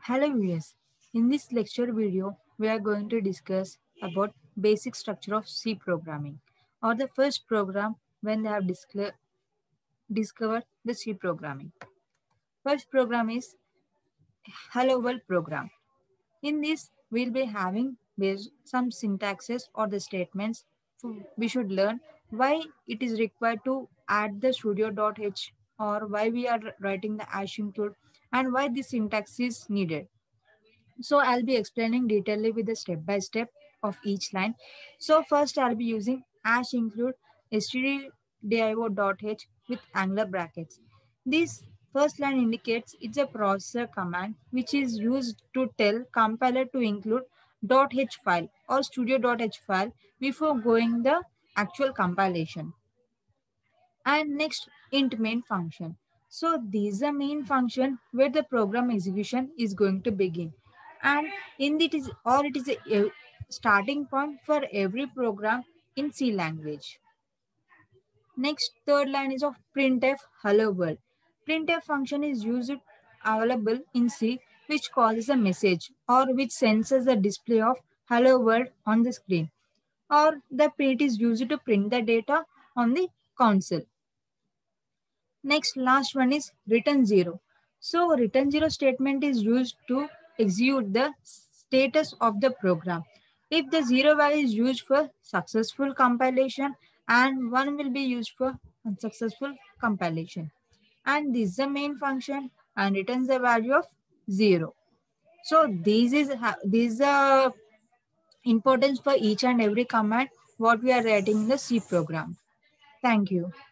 Hello viewers. In this lecture video, we are going to discuss about basic structure of C programming or the first program when they have discovered the C programming. First program is Hello World program. In this, we'll be having some syntaxes or the statements. We should learn why it is required to add the studio.h or why we are writing the hash include and why this syntax is needed. So I'll be explaining detailedly with the step by step of each line. So first I'll be using hash include stdio.h with angular brackets. This first line indicates it's a processor command which is used to tell compiler to include .h file or studio.h file before going the actual compilation. And next, int main function. So this is the main function where the program execution is going to begin. And in it is a starting point for every program in C language. Next, third line is of printf hello world. Printf function is used available in C, which causes a message or which senses the display of hello world on the screen, or the print is used to print the data on the console. Next, last one is return 0. So return 0 statement is used to execute the status of the program. If the 0 value is used for successful compilation and 1 will be used for unsuccessful compilation. And this is the main function and returns the value of 0. So this is the importance for each and every command what we are writing in the C program. Thank you.